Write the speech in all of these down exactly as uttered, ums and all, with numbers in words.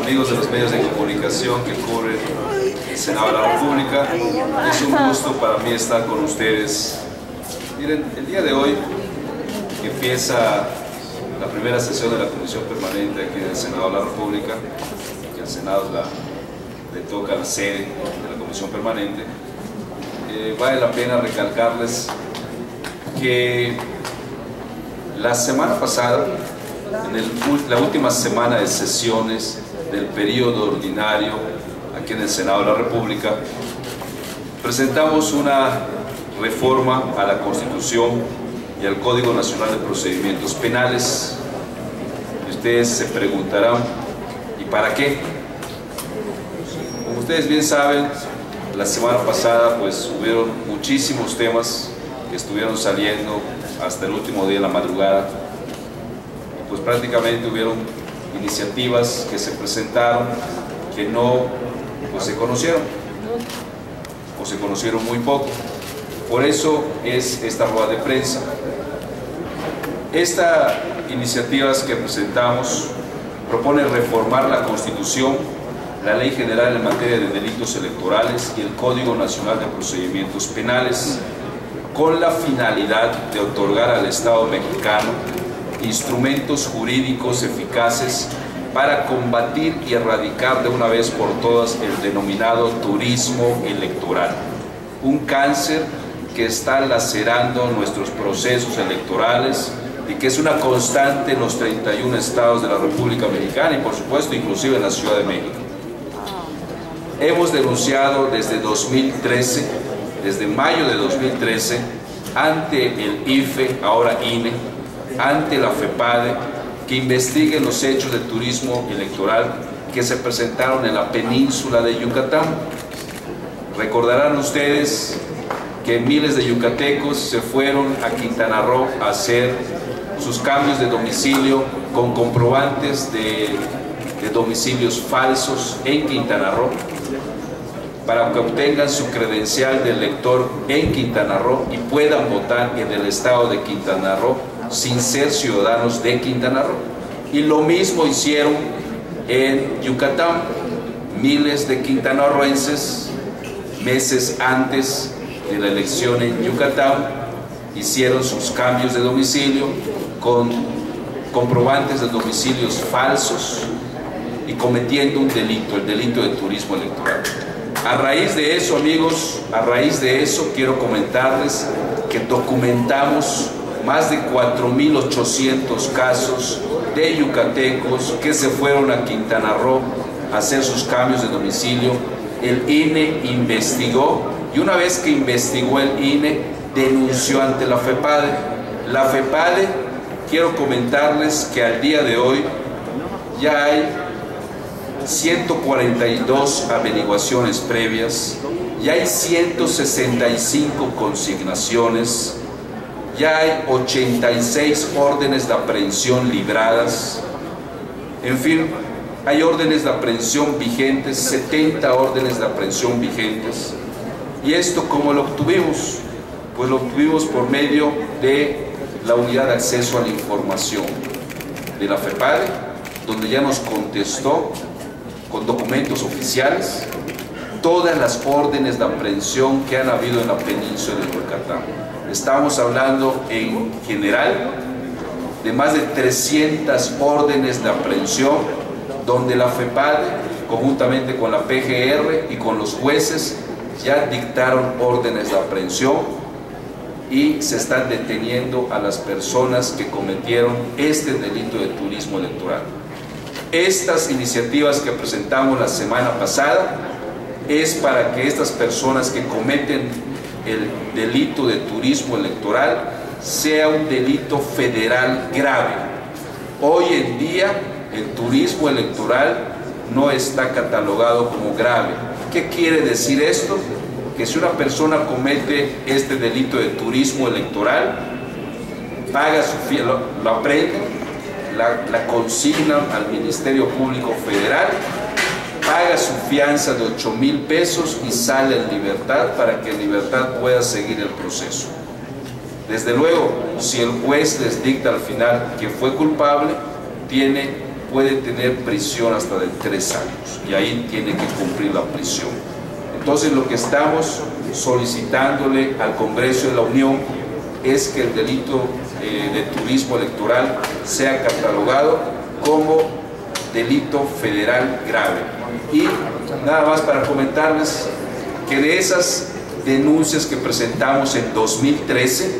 amigos de los medios de comunicación que cubren el Senado de la República. Es un gusto para mí estar con ustedes. Miren, el día de hoy empieza la primera sesión de la Comisión Permanente aquí en el Senado de la República, que al Senado la, le toca la sede de la Comisión Permanente. Eh, vale la pena recalcarles que la semana pasada, en el, la última semana de sesiones del periodo ordinario aquí en el Senado de la República, presentamos una reforma a la Constitución y al Código Nacional de Procedimientos Penales. Y ustedes se preguntarán, ¿y para qué? Como ustedes bien saben, la semana pasada pues hubieron muchísimos temas que estuvieron saliendo hasta el último día de la madrugada. Pues prácticamente hubieron iniciativas que se presentaron que no pues, se conocieron o se conocieron muy poco. Por eso es esta rueda de prensa. Estas iniciativas que presentamos proponen reformar la Constitución, la Ley General en materia de delitos electorales y el Código Nacional de Procedimientos Penales, con la finalidad de otorgar al Estado mexicano instrumentos jurídicos eficaces para combatir y erradicar de una vez por todas el denominado turismo electoral, un cáncer que está lacerando nuestros procesos electorales y que es una constante en los treinta y un estados de la República Mexicana y por supuesto inclusive en la Ciudad de México. Hemos denunciado desde dos mil trece, desde mayo de dos mil trece, ante el I F E, ahora I N E, ante la FEPADE, que investiguen los hechos de turismo electoral que se presentaron en la península de Yucatán. Recordarán ustedes que miles de yucatecos se fueron a Quintana Roo a hacer sus cambios de domicilio con comprobantes de, de domicilios falsos en Quintana Roo, para que obtengan su credencial de elector en Quintana Roo y puedan votar en el estado de Quintana Roo sin ser ciudadanos de Quintana Roo. Y lo mismo hicieron en Yucatán. Miles de quintanarroenses, meses antes de la elección en Yucatán, hicieron sus cambios de domicilio con comprobantes de domicilios falsos y cometiendo un delito, el delito de turismo electoral. A raíz de eso, amigos, a raíz de eso quiero comentarles que documentamos más de cuatro mil ochocientos casos de yucatecos que se fueron a Quintana Roo a hacer sus cambios de domicilio. El I N E investigó y una vez que investigó el I N E, denunció ante la FEPADE. La FEPADE, quiero comentarles que al día de hoy ya hay ciento cuarenta y dos averiguaciones previas, ya hay ciento sesenta y cinco consignaciones, ya hay ochenta y seis órdenes de aprehensión libradas, en fin, hay órdenes de aprehensión vigentes, setenta órdenes de aprehensión vigentes. ¿Y esto cómo lo obtuvimos? Pues lo obtuvimos por medio de la Unidad de Acceso a la Información de la FEPADE, donde ya nos contestó con documentos oficiales todas las órdenes de aprehensión que han habido en la península de Yucatán. Estamos hablando en general de más de trescientas órdenes de aprehensión, donde la FEPADE, conjuntamente con la P G R y con los jueces, ya dictaron órdenes de aprehensión y se están deteniendo a las personas que cometieron este delito de turismo electoral. Estas iniciativas que presentamos la semana pasada es para que estas personas que cometen el delito de turismo electoral sea un delito federal grave. Hoy en día el turismo electoral no está catalogado como grave. ¿Qué quiere decir esto? Que si una persona comete este delito de turismo electoral, paga su fianza, lo, lo aprenden, la, la consignan al Ministerio Público Federal, paga su fianza de ocho mil pesos y sale en libertad para que en libertad pueda seguir el proceso. Desde luego, si el juez les dicta al final que fue culpable, tiene puede tener prisión hasta de tres años y ahí tiene que cumplir la prisión. Entonces lo que estamos solicitándole al Congreso de la Unión es que el delito eh, de turismo electoral sea catalogado como delito federal grave. Y nada más para comentarles que de esas denuncias que presentamos en dos mil trece,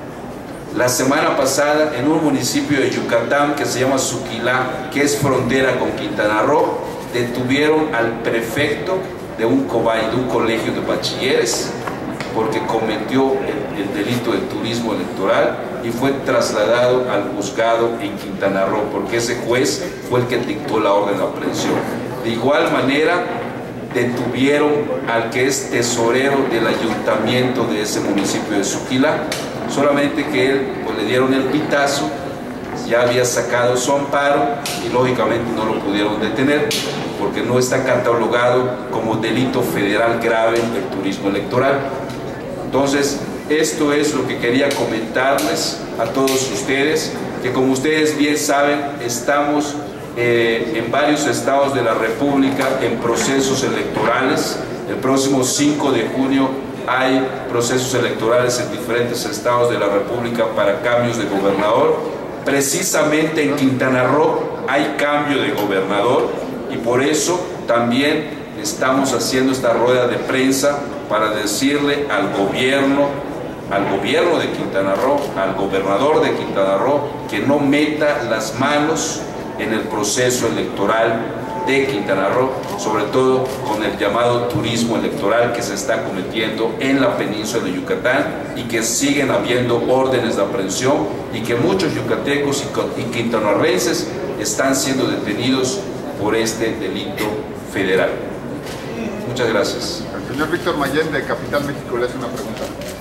la semana pasada en un municipio de Yucatán que se llama Suquilá, que es frontera con Quintana Roo, detuvieron al prefecto de un cobay, de un colegio de bachilleres, porque cometió el, el delito de turismo electoral y fue trasladado al juzgado en Quintana Roo, porque ese juez fue el que dictó la orden de aprehensión. De igual manera, detuvieron al que es tesorero del ayuntamiento de ese municipio de Suquilá, solamente que él, pues, le dieron el pitazo, ya había sacado su amparo y lógicamente no lo pudieron detener porque no está catalogado como delito federal grave el turismo electoral. Entonces, esto es lo que quería comentarles a todos ustedes, que como ustedes bien saben, estamos eh, en varios estados de la República en procesos electorales. El próximo cinco de junio hay procesos electorales en diferentes estados de la República para cambios de gobernador. Precisamente en Quintana Roo hay cambio de gobernador y por eso también estamos haciendo esta rueda de prensa para decirle al gobierno, al gobierno de Quintana Roo, al gobernador de Quintana Roo, que no meta las manos en el proceso electoral de Quintana Roo, sobre todo con el llamado turismo electoral que se está cometiendo en la península de Yucatán y que siguen habiendo órdenes de aprehensión y que muchos yucatecos y quintanarroenses están siendo detenidos por este delito federal. Muchas gracias. El señor Víctor Mayén de Capital México le hace una pregunta.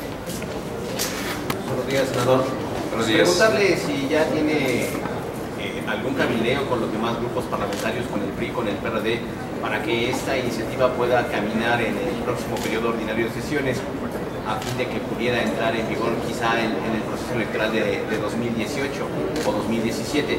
Buenos días, senador. Buenos días. Preguntarle si ya tiene eh, algún cabileo con los demás grupos parlamentarios, con el P R I, con el P R D, para que esta iniciativa pueda caminar en el próximo periodo ordinario de sesiones, a fin de que pudiera entrar en vigor quizá en, en el proceso electoral de, de dos mil dieciocho o dos mil diecisiete,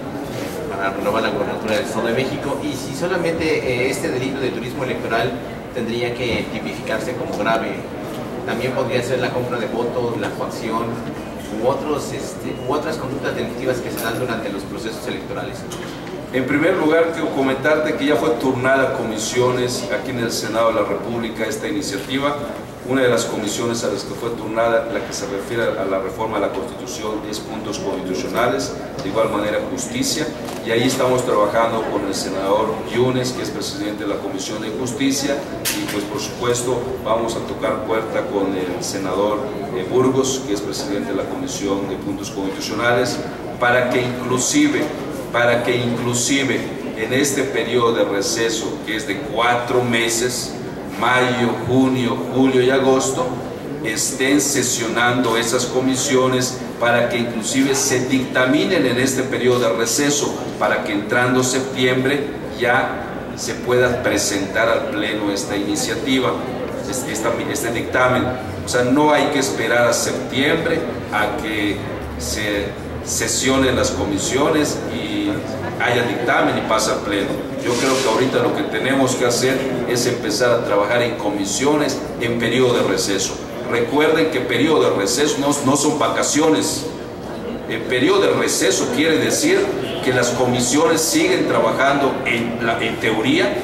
para renovar la gobernatura del Estado de México, y si solamente eh, este delito de turismo electoral tendría que tipificarse como grave. También podría ser la compra de votos, la coacción u, otros, este, u otras conductas delictivas que se dan durante los procesos electorales. En primer lugar, quiero comentarte que ya fue turnada a comisiones aquí en el Senado de la República esta iniciativa. Una de las comisiones a las que fue turnada, la que se refiere a la reforma de la Constitución, es puntos constitucionales, de igual manera justicia, y ahí estamos trabajando con el senador Yunes, que es presidente de la Comisión de Justicia, y pues por supuesto vamos a tocar puerta con el senador eh, Burgos, que es presidente de la Comisión de Puntos Constitucionales, para que inclusive, para que inclusive en este periodo de receso, que es de cuatro meses, mayo, junio, julio y agosto, estén sesionando esas comisiones para que inclusive se dictaminen en este periodo de receso, para que entrando septiembre ya se pueda presentar al Pleno esta iniciativa, este, esta, este dictamen. O sea, no hay que esperar a septiembre a que se sesionen las comisiones y haya dictamen y pasa al Pleno. Yo creo que ahorita lo que tenemos que hacer es empezar a trabajar en comisiones en periodo de receso. Recuerden que periodo de receso no, no son vacaciones. El periodo de receso quiere decir que las comisiones siguen trabajando en, la, en teoría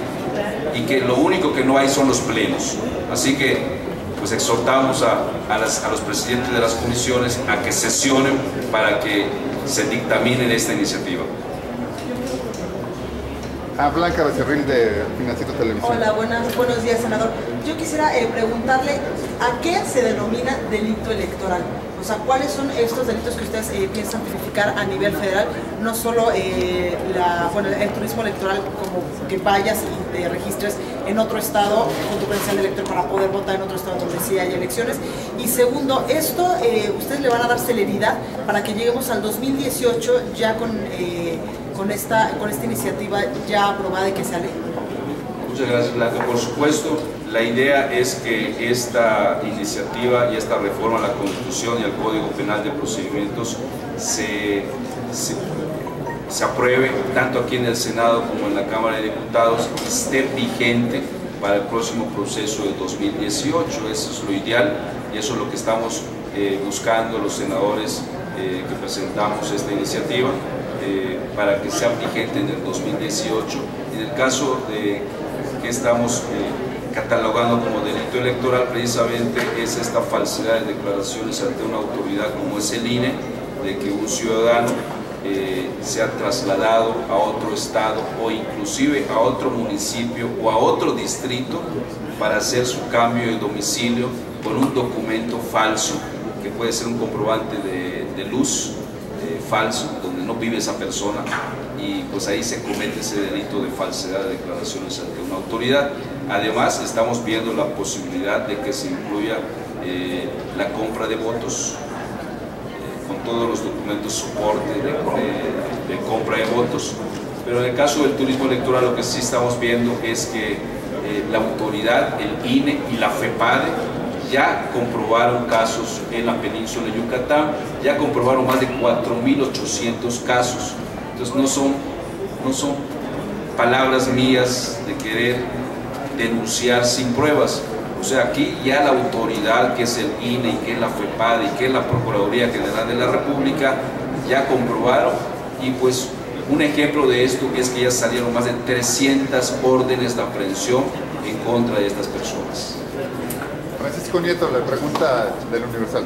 y que lo único que no hay son los plenos. Así que pues exhortamos a, a, las, a los presidentes de las comisiones a que sesionen para que se dictamine esta iniciativa. A Blanca Becerril de Financiero Televisión. Hola, buenas, buenos días, senador. Yo quisiera eh, preguntarle a qué se denomina delito electoral. O sea, ¿cuáles son estos delitos que ustedes eh, piensan tipificar a nivel federal? No solo eh, la, bueno, el turismo electoral, como que vayas y te registres en otro estado con tu credencial de elector para poder votar en otro estado donde sí hay elecciones. Y segundo, esto eh, ustedes le van a dar celeridad para que lleguemos al dos mil dieciocho ya con... Eh, Con esta, con esta iniciativa ya aprobada y que sale. Muchas gracias, Blanca. Por supuesto, la idea es que esta iniciativa y esta reforma a la Constitución y al Código Penal de Procedimientos se, se se apruebe tanto aquí en el Senado como en la Cámara de Diputados, esté vigente para el próximo proceso del dos mil dieciocho. Eso es lo ideal y eso es lo que estamos eh, buscando los senadores eh, que presentamos esta iniciativa, eh, para que sea vigente en el dos mil dieciocho. En el caso de que estamos eh, catalogando como delito electoral, precisamente es esta falsedad de declaraciones ante una autoridad como es el I N E, de que un ciudadano eh, sea trasladado a otro estado o inclusive a otro municipio o a otro distrito para hacer su cambio de domicilio con un documento falso, que puede ser un comprobante de, de luz eh, falso, donde no vive esa persona, y pues ahí se comete ese delito de falsedad de declaraciones ante una autoridad. Además, estamos viendo la posibilidad de que se incluya eh, la compra de votos, con todos los documentos soporte de, de, de compra de votos. Pero en el caso del turismo electoral, lo que sí estamos viendo es que eh, la autoridad, el I N E y la FEPADE ya comprobaron casos en la península de Yucatán, ya comprobaron más de cuatro mil ochocientos casos. Entonces no son, no son palabras mías de querer denunciar sin pruebas. O sea, aquí ya la autoridad, que es el I N E y que es la FEPADE y que es la Procuraduría General de la República, ya comprobaron, y pues un ejemplo de esto es que ya salieron más de trescientas órdenes de aprehensión en contra de estas personas. Francisco Nieto, la pregunta del Universal.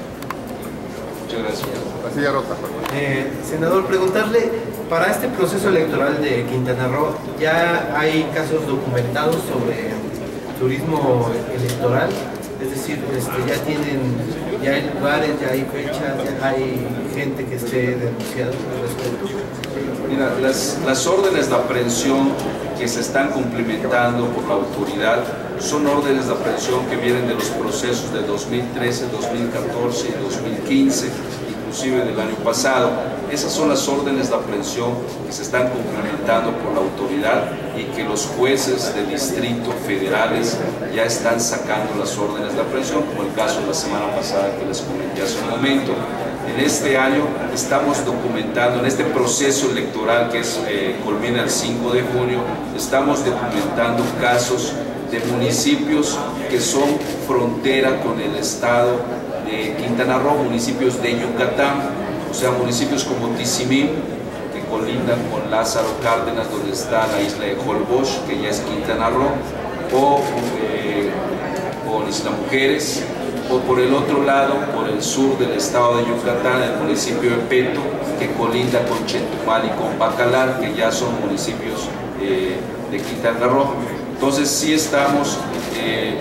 Muchas gracias. La silla rota. Eh, senador, preguntarle, para este proceso electoral de Quintana Roo, ¿ya hay casos documentados sobre turismo electoral? Es decir, este, ya tienen, ya hay lugares, ya hay fechas, ya hay gente que esté denunciada al respecto. Mira, las, las órdenes de aprehensión que se están cumplimentando por la autoridad son órdenes de aprehensión que vienen de los procesos de dos mil trece, dos mil catorce y dos mil quince, inclusive del año pasado. Esas son las órdenes de aprehensión que se están cumplimentando por la autoridad y que los jueces de distrito federales ya están sacando las órdenes de aprehensión, como el caso de la semana pasada que les comenté hace un momento. En este año estamos documentando, en este proceso electoral que es, eh, culmina el cinco de junio, estamos documentando casos de municipios que son frontera con el estado de Quintana Roo, municipios de Yucatán, o sea, municipios como Tizimín, que colindan con Lázaro Cárdenas, donde está la isla de Holbox, que ya es Quintana Roo, o eh, con Isla Mujeres, o por el otro lado, por el sur del estado de Yucatán, el municipio de Peto, que colinda con Chetumal y con Bacalar, que ya son municipios eh, de Quintana Roo. Entonces sí estamos eh,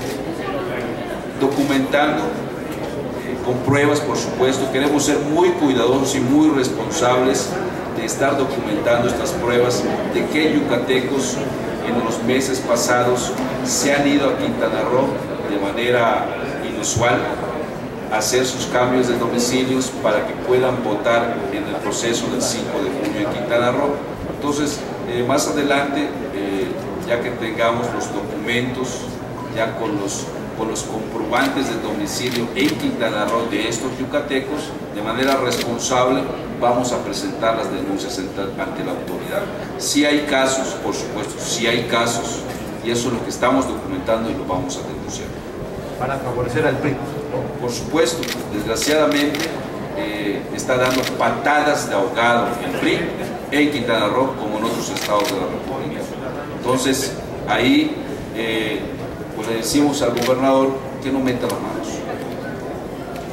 documentando eh, con pruebas, por supuesto. Queremos ser muy cuidadosos y muy responsables de estar documentando estas pruebas de que yucatecos en los meses pasados se han ido a Quintana Roo de manera inusual a hacer sus cambios de domicilios para que puedan votar en el proceso del cinco de junio en Quintana Roo. Entonces, eh, más adelante, eh, ya que tengamos los documentos, ya con los, con los comprobantes de domicilio en Quintana Roo de estos yucatecos, de manera responsable vamos a presentar las denuncias ante la autoridad. Si hay casos, por supuesto, si hay casos, y eso es lo que estamos documentando y lo vamos a denunciar. Para favorecer al P R I. Por supuesto, desgraciadamente eh, está dando patadas de ahogado el P R I en Quintana Roo como en otros estados de la República. Entonces, ahí eh, pues le decimos al gobernador que no meta las manos,